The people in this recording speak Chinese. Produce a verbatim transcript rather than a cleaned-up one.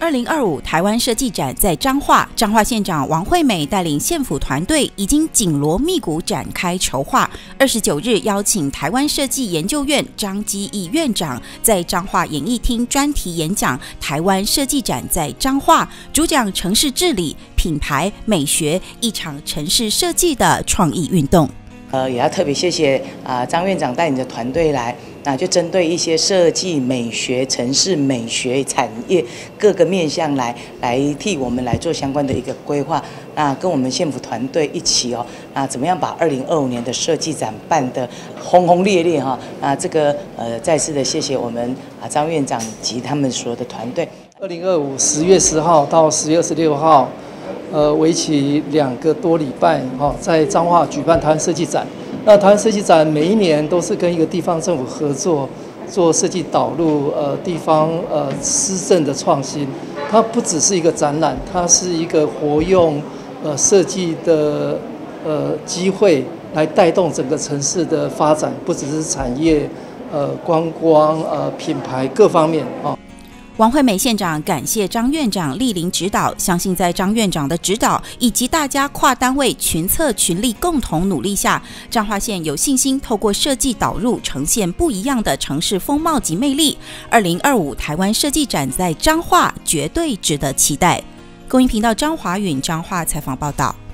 二零二五台湾设计展在彰化，彰化县长王惠美带领县府团队已经紧锣密鼓展开筹划。二十九日邀请台湾设计研究院张基义院长在彰化演艺厅专题演讲《台湾设计展在彰化》，主讲城市治理、品牌美学，一场城市设计的创意运动。 呃，也要特别谢谢啊张院长带领的团队来，那就针对一些设计、美学、城市美学产业各个面向来来替我们来做相关的一个规划。那跟我们县府团队一起哦，那怎么样把二零二五年的设计展办得轰轰烈烈哈？那这个呃，再次的谢谢我们啊张院长及他们所有的团队。 二零二五十月十号到十月二十六号。呃，为期两个多礼拜，哈，在彰化举办台湾设计展。那台湾设计展每一年都是跟一个地方政府合作，做设计导入，呃，地方呃施政的创新。它不只是一个展览，它是一个活用呃设计的呃机会来带动整个城市的发展，不只是产业、呃观光、呃品牌各方面啊。 王惠美县长感谢张院长莅临指导，相信在张院长的指导以及大家跨单位群策群力共同努力下，彰化县有信心透过设计导入呈现不一样的城市风貌及魅力。二零二五台湾设计展在彰化绝对值得期待。公益频道张华允彰化采访报道。